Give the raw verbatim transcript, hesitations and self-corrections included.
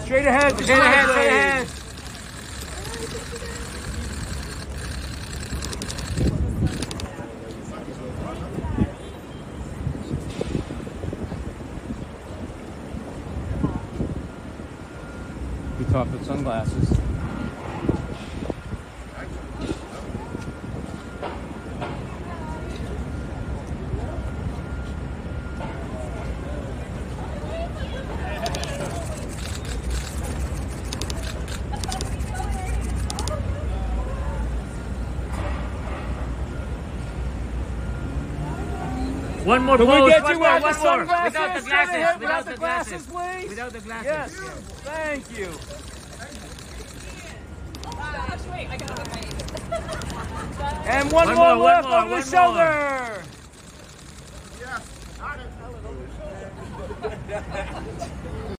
Straight ahead. Straight ahead, straight ahead. You talk with sunglasses. One more Can pose, we get one you more, out one the more. sunglasses? Without the Straight glasses, ahead, without the the glasses, glasses. please. Without the glasses. Yes. Yeah. Thank you. And one, One more, more, left one more, over the one shoulder. Yes, got it.